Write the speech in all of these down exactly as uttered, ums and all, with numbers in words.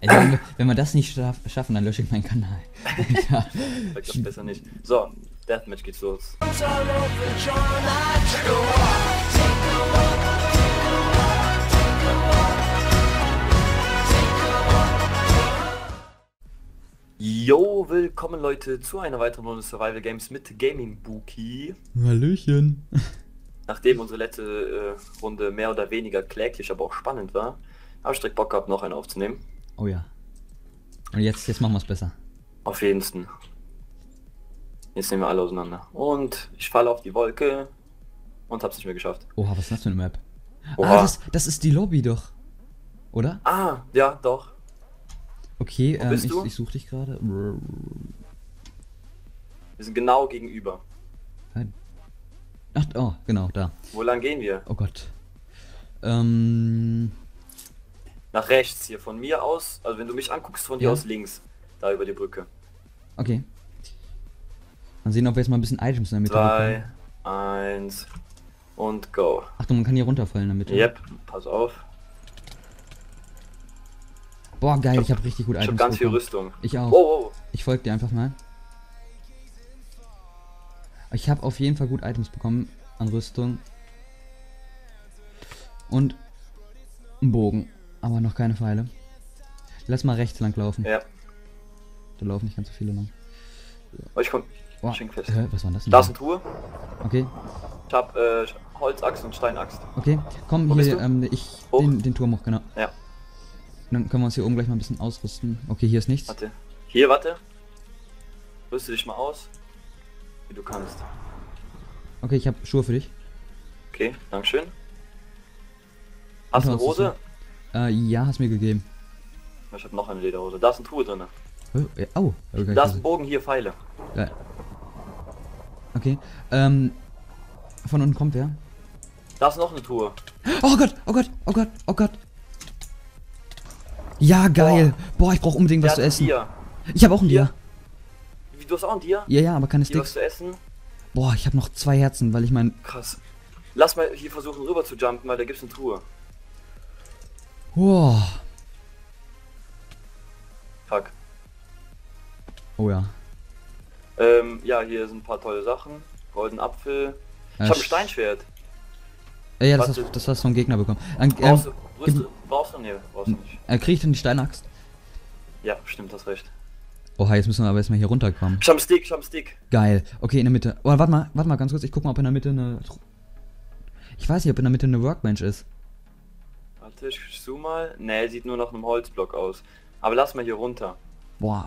Also, wenn, wir, wenn wir das nicht schaff, schaffen, dann lösche ich meinen Kanal. Ja. Sag das besser nicht. So, Deathmatch geht's los. Yo, willkommen Leute zu einer weiteren Runde Survival Games mit Gaming Buki. Hallöchen. Nachdem unsere letzte äh, Runde mehr oder weniger kläglich, aber auch spannend war, habe ich direkt Bock gehabt, noch eine aufzunehmen. Oh ja. Und jetzt, jetzt machen wir es besser. Auf jeden Fall. Jetzt nehmen wir alle auseinander. Und ich falle auf die Wolke und hab's nicht mehr geschafft. Oha, was ist das für eine Map? Oha. Ah, das, das ist die Lobby doch. Oder? Ah, ja, doch. Okay, Wo ähm, bist ich, du? ich suche dich gerade. Wir sind genau gegenüber. Ach, oh, genau, da. Wo lang gehen wir? Oh Gott. Ähm, Nach rechts hier, von mir aus. Also wenn du mich anguckst, von dir Ja. aus links. Da über die Brücke. okay. Mal sehen, ob wir jetzt mal ein bisschen Items in der Mitte Zwei, bekommen. eins und go. Achtung, man kann hier runterfallen in der Mitte. Yep, pass auf. Boah, geil, Ich ich habe richtig gut Ich Items hab ganz viel bekommen. Rüstung. Ich auch. Oh, oh. Ich folge dir einfach mal. Ich habe auf jeden Fall gut Items bekommen an Rüstung. Und einen Bogen, aber noch keine Pfeile. Lass mal rechts lang laufen. Ja. Da laufen nicht ganz so viele lang. Oh, ich komm. Boah, Schenk fest. hä, was war das denn? Da ist eine Truhe. Okay, Ich hab äh, Holzaxt und Steinaxt. okay. Komm, Wo hier, bist du? ähm, ich, Hoch? den, den Turm hoch, genau. Ja. Und dann können wir uns hier oben gleich mal ein bisschen ausrüsten. Okay, hier ist nichts. Warte. Hier, warte. Rüste dich mal aus. Wie du kannst. Okay, ich habe Schuhe für dich. Okay, dankeschön. Hast du eine Unterausrüstung. Hose? Äh, ja, hast mir gegeben. Ich hab noch eine Lederhose. Da ist eine Truhe drin. Oh, ja, oh, okay. Da ist ein Bogen, hier Pfeile. Ja. Okay, ähm, von unten kommt wer? Da ist noch eine Truhe. Oh Gott, oh Gott, oh Gott, oh Gott. Ja, geil. Boah, ich brauche unbedingt was Der zu hat ein essen. Dia. Ich habe auch ein Hier. Dia. Wie, du hast auch ein Dia? Ja, ja, aber keine Hier was Sticks. zu essen? Boah, ich habe noch zwei Herzen, weil ich mein... Krass. Lass mal hier versuchen rüber zu jumpen, weil da gibt's eine Truhe. Boah. Fuck. Oh ja. Ähm, ja, hier sind ein paar tolle Sachen. Golden Apfel. Ich Äh, hab ein Steinschwert. Äh, ja, das Warte. hast, das hast du vom Gegner bekommen. Ähm, Brauchst ähm, du, Rüste, brauchst du? Nee, brauchst du nicht. äh, krieg ich denn die Steinaxt? Ja, stimmt, hast recht. Oha, jetzt müssen wir aber erstmal hier runterkommen. Ich hab einen Stick, ich hab einen Stick. Geil. Okay, in der Mitte. Oh, warte mal, warte mal ganz kurz. Ich guck mal, ob in der Mitte eine... Ich weiß nicht, ob in der Mitte eine Workbench ist. Warte, ich zoom mal. Nee, sieht nur nach einem Holzblock aus. Aber lass mal hier runter. Boah.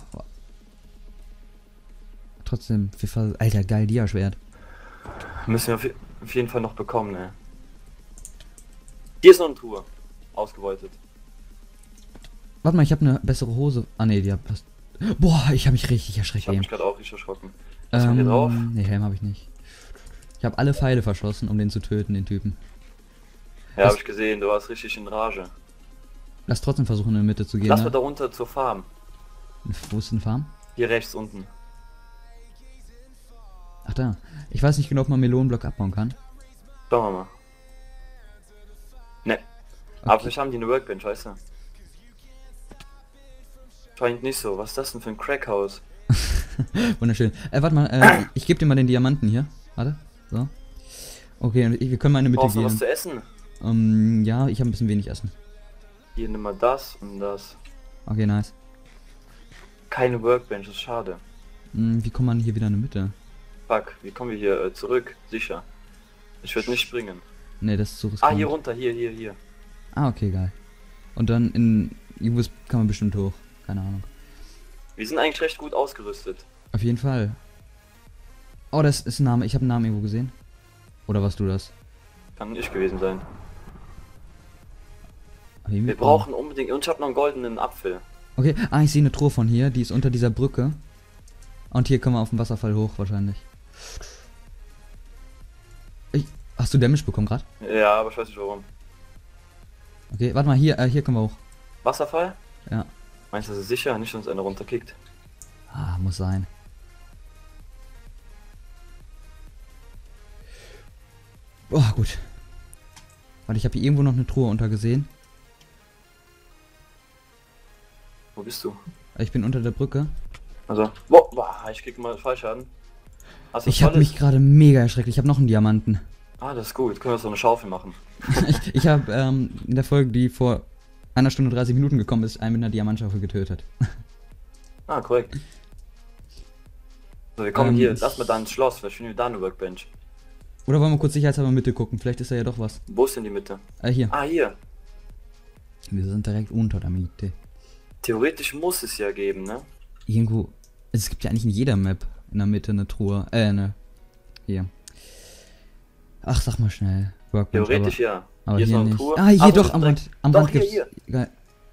Trotzdem, wir ver- Alter, geil, Dia-Schwert. Müssen wir auf, auf jeden Fall noch bekommen, ne? Hier ist noch eine Truhe. Ausgebeutet. Warte mal, ich habe eine bessere Hose. Ah ne, die hat passt. Boah, ich habe mich richtig erschreckt Ich hab eben. mich gerade auch richtig erschrocken. Lass mal hier drauf. Ähm, ne, Helm habe ich nicht. Ich habe alle Pfeile verschossen, um den zu töten, den Typen. Ja, Was- hab ich gesehen, du warst richtig in Rage. Lass trotzdem versuchen, in der Mitte zu gehen, Lass mal ne? da runter zur Farm. Wo ist denn Farm? Hier rechts unten. Ach da. Ich weiß nicht genau, ob man Melonenblock abbauen kann. Schauen wir mal. Ne. Aber vielleicht haben die eine Workbench, weißt du? Scheint nicht so. Was ist das denn für ein Crackhaus? Wunderschön. Äh, warte mal, äh, ich gebe dir mal den Diamanten hier. Warte. So. Okay, und ich- wir können mal in der Mitte Brauchst du was gehen. zu essen? Ähm, ja, ich habe ein bisschen wenig Essen. Hier nimm mal das und das. Okay, nice. Keine Workbench, das ist schade. Hm, wie kommt man hier wieder in die Mitte? Fuck, wie kommen wir hier äh, zurück? Sicher. Ich würde nicht springen. Ne, das ist so Ah, riskant. hier runter, hier, hier, hier. Ah, okay, geil. Und dann in Irgendwas kann man bestimmt hoch. Keine Ahnung. Wir sind eigentlich recht gut ausgerüstet. Auf jeden Fall. Oh, das ist ein Name. Ich habe einen Namen irgendwo gesehen. Oder warst du das? Kann ich gewesen sein. Irgendwie- Wir brauchen unbedingt... Und ich habe noch einen goldenen Apfel. Okay, ah, ich sehe eine Truhe von hier. Die ist unter dieser Brücke. Und hier können wir auf den Wasserfall hoch wahrscheinlich. Ich, hast du Damage bekommen gerade? Ja, aber ich weiß nicht warum. Okay, warte mal, hier, äh, hier können wir hoch. Wasserfall? Ja. Meinst du, das ist sicher? Nicht, dass uns einer runterkickt. Ah, muss sein. Boah, gut. Warte, ich habe hier irgendwo noch eine Truhe untergesehen. Wo bist du? Ich bin unter der Brücke. Also, boah, boah, ich krieg mal Fallschaden. Hast du Ich habe volles? mich gerade mega erschreckt. Ich habe noch einen Diamanten. Ah, das ist gut. Können wir so eine Schaufel machen? ich ich habe ähm, in der Folge, die vor einer Stunde und dreißig Minuten gekommen ist, einen mit einer Diamantschaufel getötet. Ah, korrekt. So, wir kommen Ähm, hier. ich- Lass mal da ins Schloss. Vielleicht finden wir da eine Workbench. Oder wollen wir kurz sicherheitshalber Mitte gucken? Vielleicht ist da ja doch was. Wo ist denn die Mitte? Äh, hier. Ah, hier. Wir sind direkt unter der Miete. Theoretisch muss es ja geben, ne? Irgendwo. Es gibt ja eigentlich in jeder Map in der Mitte eine Truhe. Äh, ne. Hier. Ach, sag mal schnell. Workbench, Theoretisch ja. aber, aber hier hier, ist noch eine nicht. Truhe. Ah, hier Ah, wo doch, ist am direkt- Rand. Am Doch, Rand hier, gibt's. hier. Geil.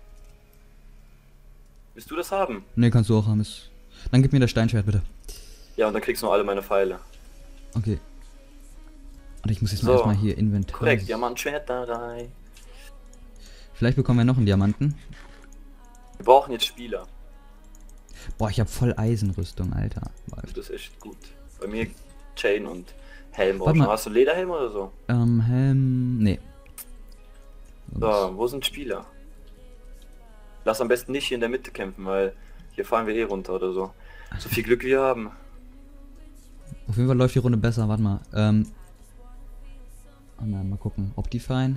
Willst du das haben? Ne, kannst du auch haben. Ist... Dann gib mir das Steinschwert bitte. Ja, und dann kriegst du noch alle meine Pfeile. Okay. Und ich muss jetzt So. mal erstmal hier Inventar. Korrekt, Diamantschwert da rein. Vielleicht bekommen wir noch einen Diamanten. Wir brauchen jetzt Spieler. Boah, ich habe voll Eisenrüstung, Alter. Läuft. Das ist echt gut. Bei mir Chain und Helm. Warte brauchst du. mal. Hast du einen Lederhelm oder so? Ähm, Helm. Nee. So, wo sind Spieler? Lass am besten nicht hier in der Mitte kämpfen, weil hier fallen wir eh runter oder so. So viel Glück wie wir haben. Auf jeden Fall läuft die Runde besser, warte mal. Ähm. Oh nein, mal gucken. Optifine.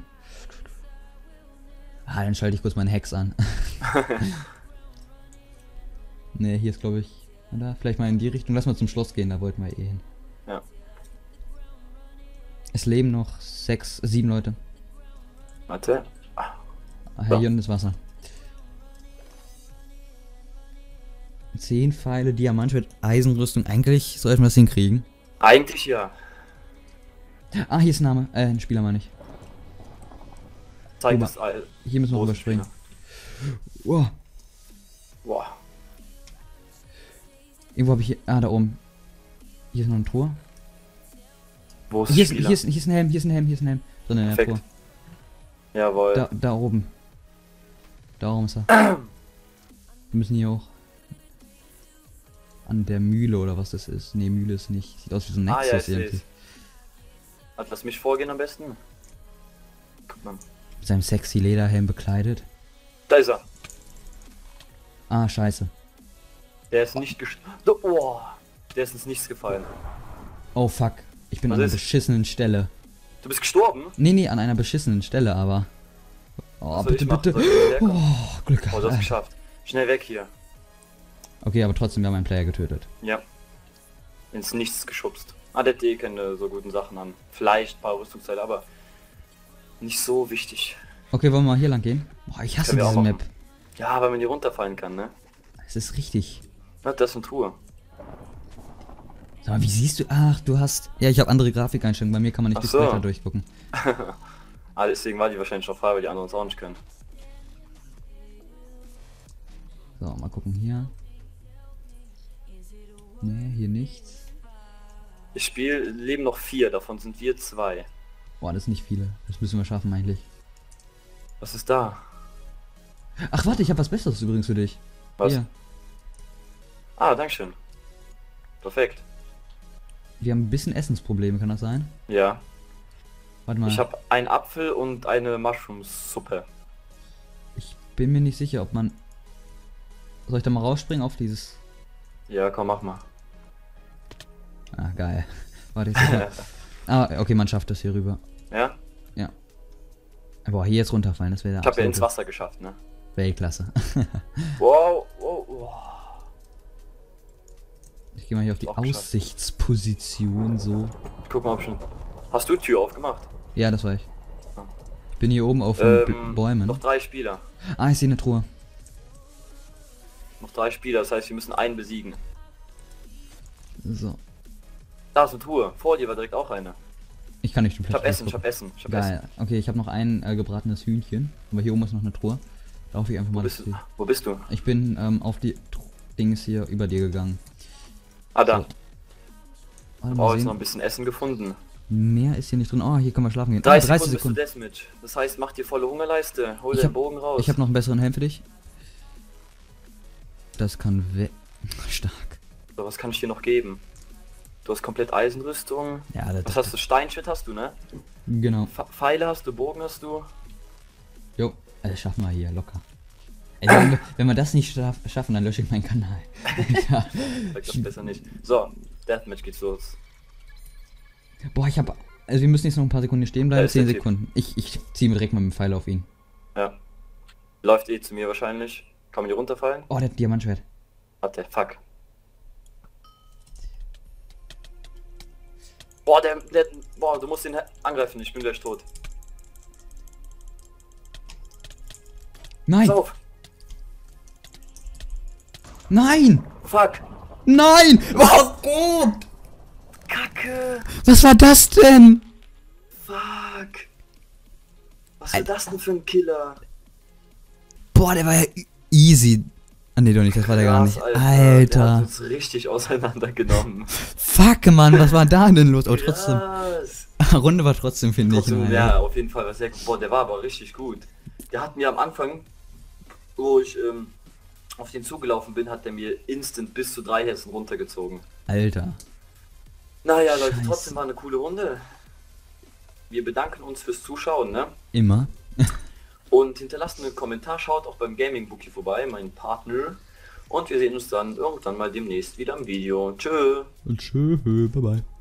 Ah, dann schalte ich kurz meinen Hex an. Ne, hier ist glaube ich. Oder? Vielleicht mal in die Richtung. Lass mal zum Schloss gehen, da wollten wir eh hin. Ja. Es leben noch sechs, sieben Leute. Warte. Ah, Ah, So. hier unten ist Wasser. Zehn Pfeile, Diamantschwert, Eisenrüstung. Eigentlich sollten wir das hinkriegen. eigentlich ja. Ah, hier ist ein Name. Äh, ein Spieler meine ich. Zeig Guck mal. das all. Hier müssen wir Große überspringen. Wow. Boah. Irgendwo habe ich hier. Ah, da oben. Hier ist noch ein Tor. Wo ist Hier ist, Spieler? hier, ist, hier ist ein Helm, hier ist ein Helm, hier ist ein Helm. Drin in der Perfekt. Tor. Jawohl. Da, da oben. Da oben ist er. Wir müssen hier auch. An der Mühle oder was das ist. Ne, Mühle ist nicht. Sieht aus wie so ein Ah Nexus ja, ich irgendwie. seh's. Also lass mich vorgehen am besten. Guck mal. Mit seinem sexy Lederhelm bekleidet. Da ist er. Ah, scheiße. Der ist nicht gest... So, oh, der ist ins Nichts gefallen. Oh fuck. Ich bin Was an einer ist? beschissenen Stelle. Du bist gestorben? Nee, nee, an einer beschissenen Stelle, aber. Oh, Was soll bitte, ich machen? bitte. Soll ich hierher kommen? Oh, Glück Oh, du hast es gehabt. geschafft. Schnell weg hier. Okay, aber trotzdem, wir haben einen Player getötet. Ja. Ins Nichts geschubst. Ah, der hat eh keine so guten Sachen an. Vielleicht ein paar Rüstungsteile, aber nicht so wichtig. Okay, wollen wir mal hier lang gehen? Boah, ich hasse Können wir auch diese machen. Map. Ja, weil man hier runterfallen kann, ne? Es ist richtig. Na, das ist eine Truhe. Sag mal, wie siehst du? Ach, du hast. Ja, ich habe andere Grafikeinstellungen. Bei mir kann man nicht Ach die so. Splitter durchgucken. Ah, deswegen war die wahrscheinlich noch frei, weil die anderen es auch nicht können. So, mal gucken hier. Nee, hier nichts. Ich spiele, leben noch vier, davon sind wir zwei. Boah, das sind nicht viele. Das müssen wir schaffen eigentlich. Was ist da? Ach, warte, ich habe was Besseres übrigens für dich. Was? Hier. Ah, dankeschön. Perfekt. Wir haben ein bisschen Essensprobleme, kann das sein? Ja. Warte mal. Ich habe einen Apfel und eine Mushroom-Suppe. Ich bin mir nicht sicher, ob man. Soll ich da mal rausspringen auf dieses. Ja, komm, mach mal. Ah, geil. Warte, jetzt. Ah, okay, man schafft das hier rüber. Ja? Boah, hier jetzt runterfallen, das wäre Ich habe ja ins absolute Wasser geschafft, ne? Weltklasse. Wow, wow, wow. Ich gehe mal hier auf die Auch geschafft. Aussichtsposition so. Guck mal, ob schon. Hast du die Tür aufgemacht? Ja, das war ich. Ah. Ich bin hier oben auf den Ähm, Bäumen. Noch drei Spieler. Ah, ich sehe eine Truhe. Noch drei Spieler, das heißt, wir müssen einen besiegen. So. Da ist eine Truhe. Vor dir war direkt auch eine. Ich kann nicht Ich hab Essen, ich hab Essen, ich hab Essen. Geil. Okay, ich habe noch ein äh, gebratenes Hühnchen. Aber hier oben ist noch eine Truhe. Laufe ich einfach Wo mal bist durch du? die- Wo bist du? Ich bin ähm, auf die Tru- Dings hier über dir gegangen. Ah, da. So. Warte, Oh, mal ist sehen. noch ein bisschen Essen gefunden. Mehr ist hier nicht drin. Oh, hier können wir schlafen gehen. Ah, dreißig, dreißig Sekunden Sekunden. bist du Deathmatch. Das heißt, mach dir volle Hungerleiste. Hol Ich den hab- Bogen raus. Ich habe noch einen besseren Helm für dich. Das kann we... Stark. So, was kann ich dir noch geben? Du hast komplett Eisenrüstung. Ja, das, Was hast du? Steinschwert hast du, ne? Genau. Pf- Pfeile hast du, Bogen hast du. Jo, also schaffen wir hier locker. Also, wenn, wir, wenn wir das nicht schaff, schaffen, dann lösche ich meinen Kanal. Ja. Sag das besser nicht. So, Deathmatch geht's los. Boah, ich hab... Also wir müssen jetzt noch ein paar Sekunden stehen bleiben. Da ist zehn der Typ. Sekunden. Ich, ich ziehe mir direkt mal mit dem Pfeil auf ihn. Ja. Läuft eh zu mir wahrscheinlich. Kann man hier runterfallen? Oh, der hat Diamantschwert. Hat der, fuck. Boah, der, der, boah, du musst ihn angreifen, ich bin gleich tot. Nein! Pass auf! Nein! Fuck! Nein! Oh Gott! Kacke! Was war das denn? Fuck! Was war das denn für ein Killer? Boah, der war ja easy. Ah ne, doch nicht, das war der gar nicht. Krass, Alter. Alter. Der hat uns richtig auseinandergenommen. Fuck, Mann, was war da denn los? Oh, trotzdem. Krass. Runde war trotzdem, finde ich. Trotzdem, ja, auf jeden Fall war sehr gut. Boah, der war aber richtig gut. Der hat mir am Anfang, wo ich ähm, auf den zugelaufen bin, hat der mir instant bis zu drei Herzen runtergezogen. Alter. Naja, Leute, Scheiße. trotzdem war eine coole Runde. Wir bedanken uns fürs Zuschauen, ne? Immer. Und hinterlasst einen Kommentar, schaut auch beim Gaming Bookie vorbei, mein Partner. Und wir sehen uns dann irgendwann mal demnächst wieder im Video. Tschö. Und tschö, bye bye.